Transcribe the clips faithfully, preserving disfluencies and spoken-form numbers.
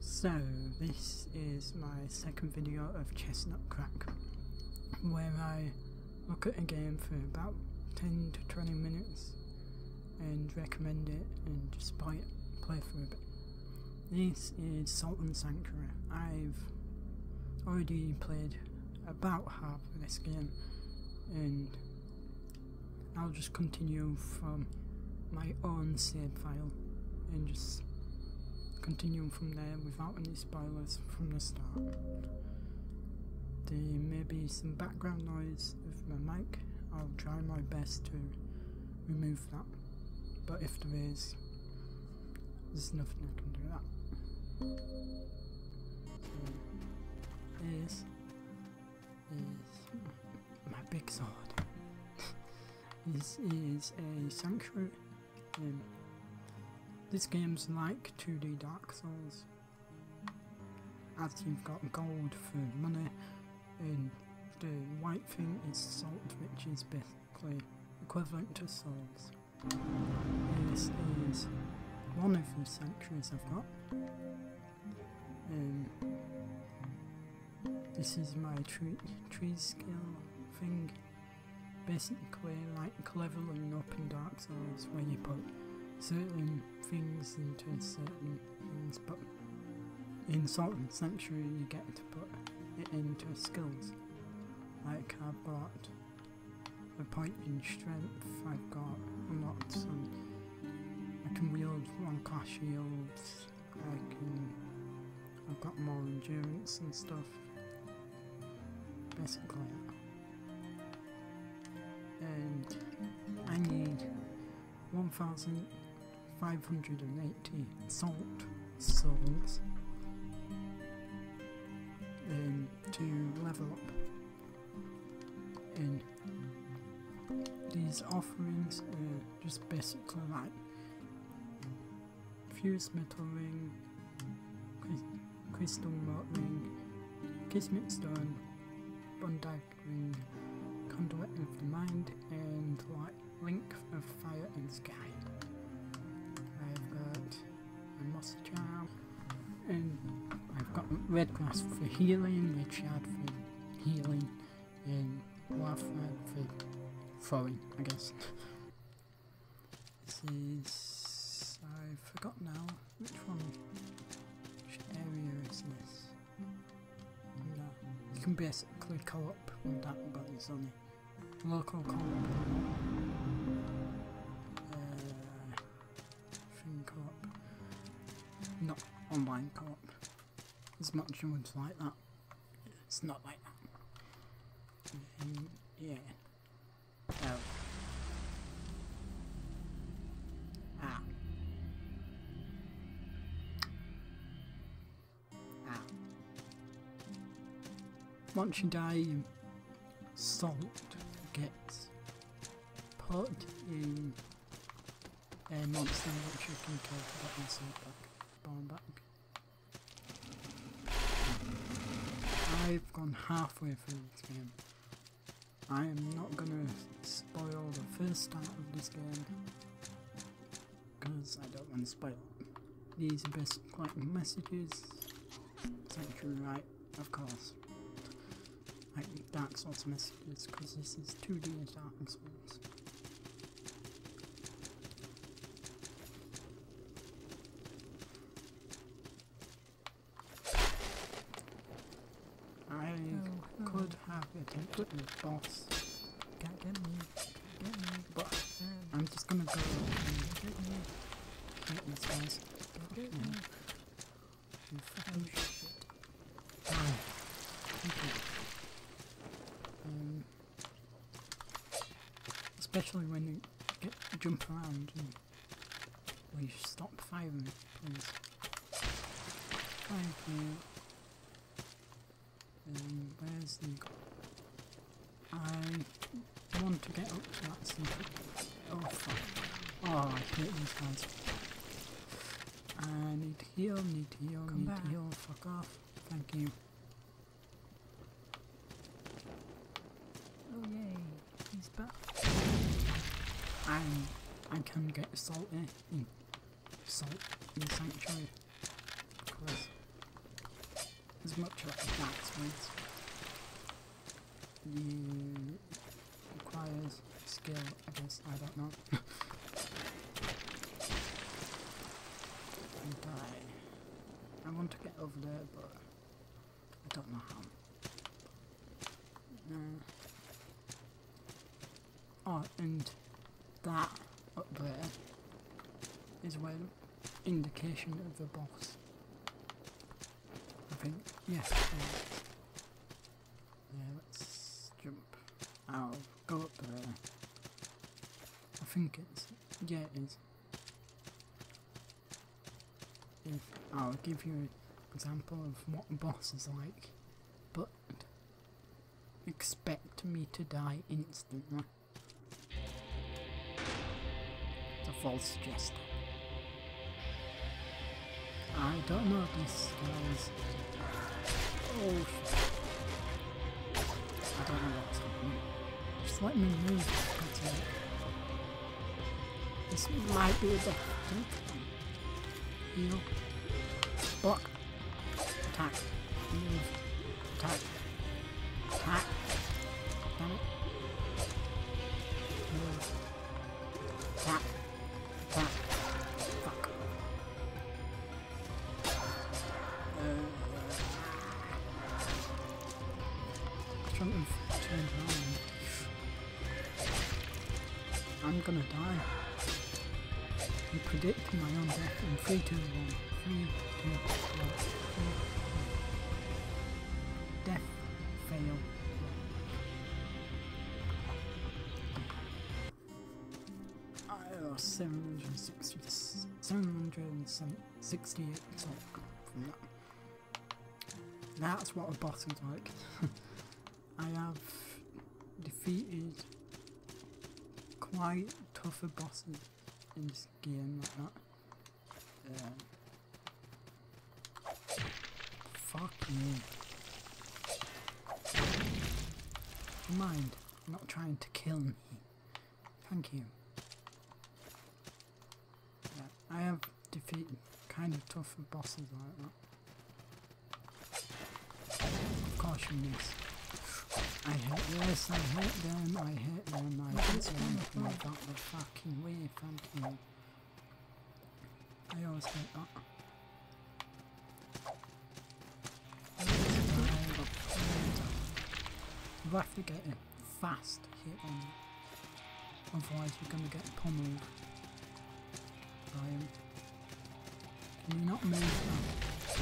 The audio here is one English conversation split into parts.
So this is my second video of Chestnut Crack, where I look at a game for about ten to twenty minutes and recommend it and just play it, play through a bit. This is Sultan Sanctuary. I've already played about half of this game and I'll just continue from my own save file and just continue from there without any spoilers from the start. There may be some background noise with my mic. I'll try my best to remove that, but if there is, there's nothing I can do that. So this is my big sword. This is a sanctuary. Um, This game's like two D Dark Souls, as you've got gold for money, and the white thing is salt, which is basically equivalent to souls. This is one of the sanctuaries I've got. Um, this is my tree, tree skill thing, basically like leveling up in Dark Souls, where you put certain things into certain things, but in Sultan Sanctuary you get to put it into skills. Like I've got a point in strength, I've got unlocked some, I can wield one class shields, I can, I've got more endurance and stuff, basically. And I need one thousand five hundred eighty salt souls um, to level up. And these offerings are just basically like fused metal ring, crystal mote ring, kismet stone, Bundag ring, conduit of the mind, and like link of fire and sky. I've got a mossy charm, and I've got red grass for healing, red shard for healing, and laugh for throwing, I guess. This is, I forgot now which one, which area is this? No, you can basically co-op with that, but it's only local co-op. Co-op, not online co-op. As much as ones like that, it's not like that. Um, yeah. Oh. Ah. Ah. Once you die, salt gets put in a monster which you can kill to get your salt back, spawn back. I've gone halfway through this game. I am not gonna spoil the first start of this game because I don't want to spoil it. These are basically like messages. Sanctuary, right? Of course. Like Dark Souls messages, because this is two D Dark Souls. I oh, could oh. have attempted the boss. Can't get me. Can't get me. But um, I'm just gonna go and get me. Get these guys. Can't get me. You fucking oh, shit. Oh. Okay. Um, especially when you get jump around and will you stop firing, please? Thank you. Um, where's the... I want to get up to that secret. Oh fuck. Oh, I hate these guys. I need to heal, need to heal, Come need back. to heal. Fuck off. Thank you. Oh yay, he's back. And I can get salty in salt in Sanctuary. Because as much like a Dark Souls. You requires skill, I guess, I don't know. And I, I want to get over there, but I don't know how. Uh, oh, and that up there is where indication of the boss. I think, yeah. Uh, yeah, let's jump. I'll go up there. I think it's, yeah it is. If I'll give you an example of what a boss is like, but expect me to die instantly. It's a false jester. I don't know these skills. Oh shit. I don't know what's happening. Just let me move. That's it. This might be a death take. Heal. Block. Attack. Move. Attack. Attack. Damn it. Move. Attack. Attack. Fuck. Uh, I shouldn't have turned around. I'm gonna die. I'm predicting my own death in three, two, one. three, two, one. three, two. Death. Fail. I lost seven hundred sixty, seven hundred sixty-eight talk from that. That's what a boss is like. I have defeated quite tougher bosses in this game like that. Um, fuck you. Mind, not trying to kill me. Thank you. Yeah, I have defeated kind of tougher bosses like that. Of course you miss. I hate this, I hate them, I hate them, I hate them, I got the fucking way, thank you. I always hate that. You have to get a fast hit on it, otherwise you're gonna get pummeled by him. Can you not move now?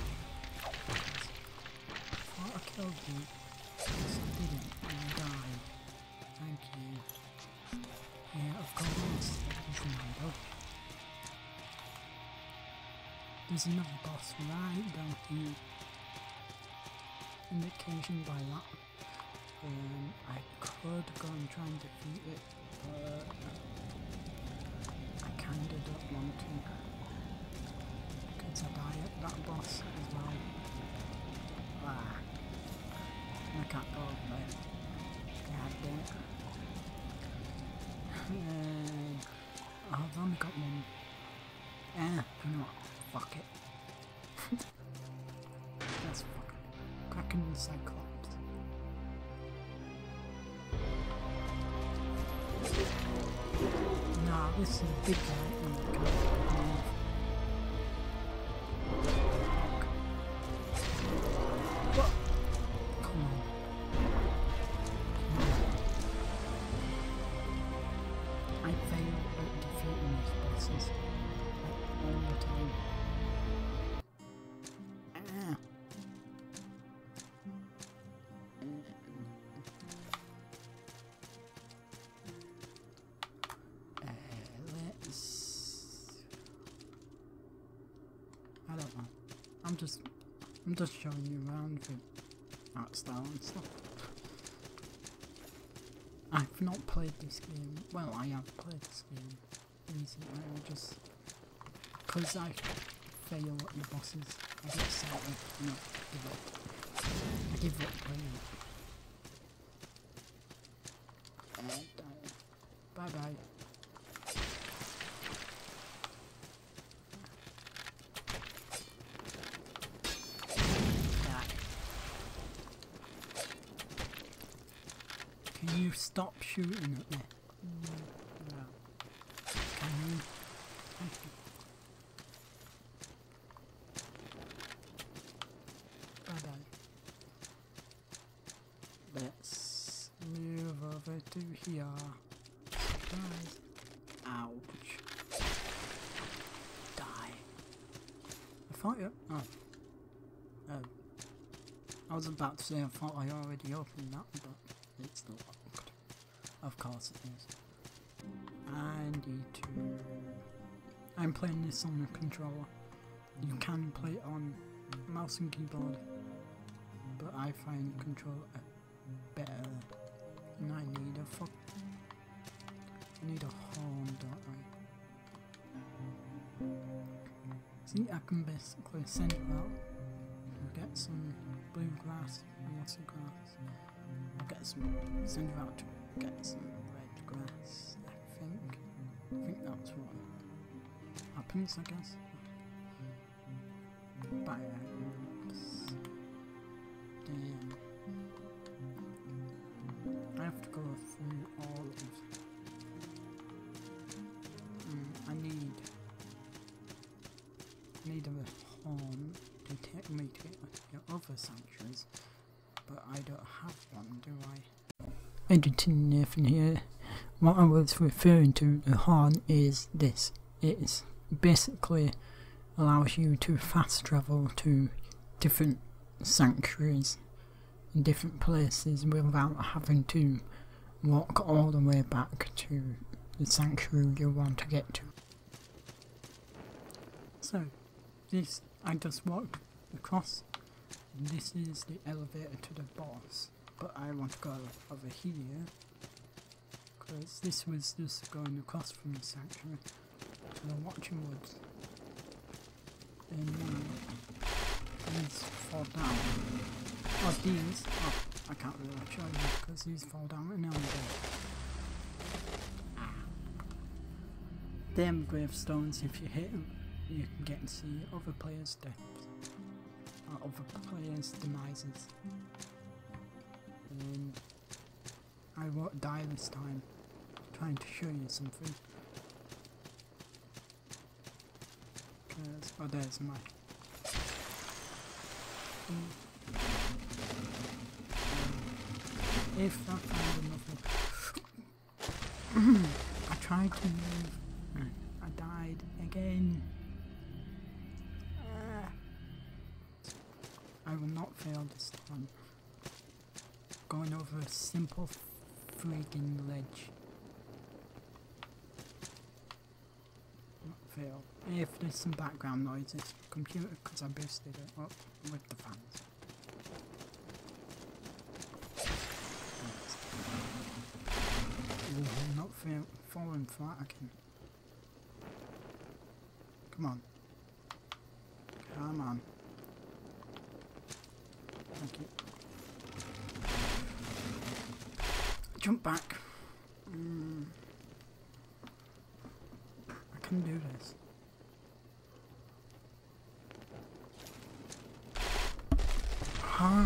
Thought I killed you. Yes, I didn't, and I died. Thank you. Yeah, of course, that is my dog. There's another boss right down here. Indication by that. Um, I could go and try and defeat it, but I kinda don't want to. Because I die at that boss as well. Ah. I can't go over there. God damn it. Uh, I've only got one. Eh, you know what? Fuck it. That's fucking Kraken and Cyclops. Nah, this is a big guy. What? Come on. I fail at defeating these bosses like, all the time. Ah. Uh, let's. I don't know. I'm just. I'm just showing you around with art style and stuff. I've not played this game. Well, I have played this game recently. I just because I fail at the bosses, I get sad and no, give up. I give up playing it. And uh, bye bye. Die. you stop shooting at me? No. Can you? Thank you. Bye bye. Let's move over to here. Surprise. Ouch. Die. I thought you. Oh. Oh. I was about to say I thought I already opened that, but it's not locked. Of course it is. I need to. I'm playing this on a controller. You can play it on mouse and keyboard, but I find controller better. And I need a fuck. I need a horn, don't I? See, I can basically send it out. I'll get some blue grass, mossy grass. I'll get some, send it out to get some red grass, I think. I think that's what happens, I guess. Biomes. Damn. I have to go through all of them. Mm, I need I need a horn to take me to your other sanctuaries, but I don't have one, do I? Editing Nathan here. What I was referring to, the horn, is this. It basically allows you to fast travel to different sanctuaries in different places without having to walk all the way back to the sanctuary you want to get to. So, this, I just walked across. This is the elevator to the boss, but I want to go over here because this was just going across from the sanctuary to the Watching Woods. And uh, these fall down. Oh, these, oh, I can't really show you because these fall down in elevator. Ah. Them gravestones, if you hit them, you can get to see other players' deaths, or other players' demises. And I won't die this time, trying to show you something. Cause, oh, there's my. Mm. If I find another. I tried to move. I died again. Uh, I will not fail this time. Going over a simple freaking ledge. Not fail. If there's some background noises, computer, because I boosted it up with the fans. Ooh, I'm not fa falling flat again. Come on. Come on. Thank you. Jump back. Mm. I can do this. Huh?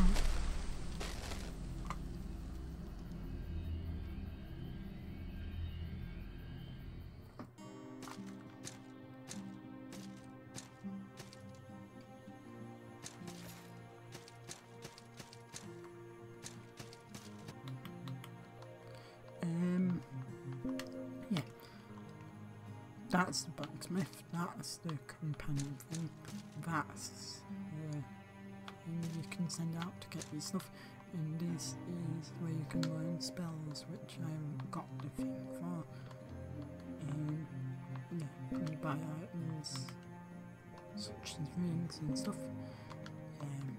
Um, yeah, that's the blacksmith, that's the companion thing, that's the thing you can send out to get your stuff, and this is where you can learn spells, which I haven't got the thing for. Um, yeah, you can buy items such as rings and stuff. Um,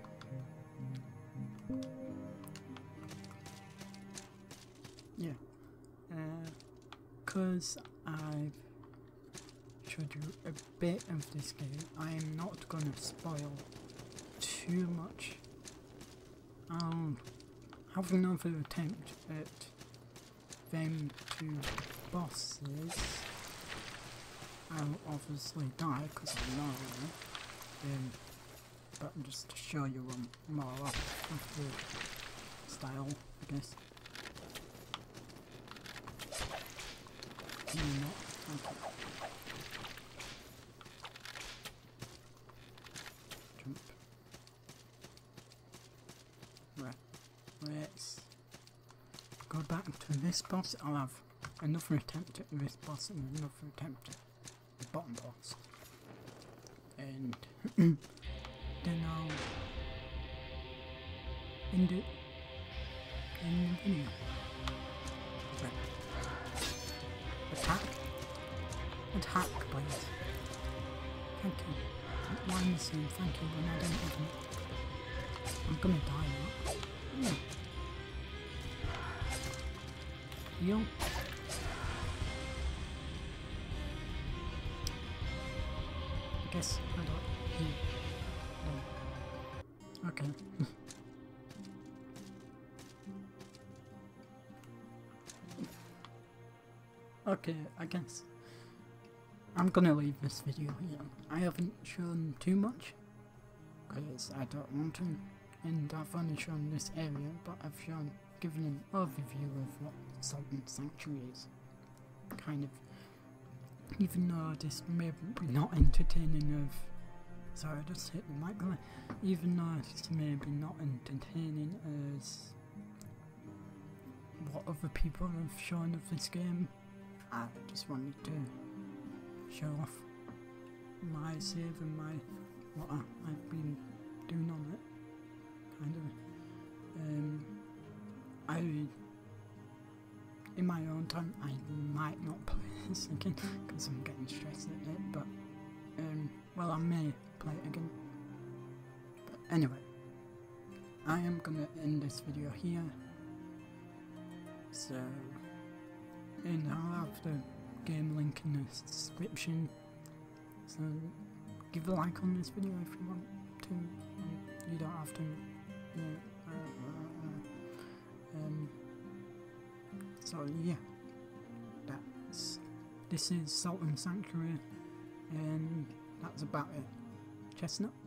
yeah. Because uh, I've showed you a bit of this game, I am not going to spoil too much. I'll have another attempt at them two bosses. I'll obviously die because I know them, um, but just to show you one more of the style, I guess. Can you not? Okay. Jump. Right. Let's go back to this boss. I'll have another attempt at this boss and another attempt at the bottom boss. And then I'll end it in the video. Right. Attack. Attack, please. Thank you. Why am I saying thank you when I don't even... I'm gonna die now. Yeah. Yo. I guess I don't hear. No. Okay. Okay, I guess I'm gonna leave this video here. I haven't shown too much because I don't want to, and I've only shown this area, but I've shown, given an overview of what Sultan Sanctuary is. Kind of, even though this may be not entertaining of, sorry I just hit the mic there, even though this may be not entertaining as what other people have shown of this game, I just wanted to show off my save and my what I, I've been doing on it, kind of. Um, I, in my own time, I might not play this again because I'm getting stressed at it, but um, well, I may play it again. But anyway, I am gonna end this video here. So. And I'll have the game link in the description, so give a like on this video if you want to. You don't have to. Yeah, uh, uh, uh, um, so yeah, that's this is Sultan Sanctuary, and that's about it. Chestnut.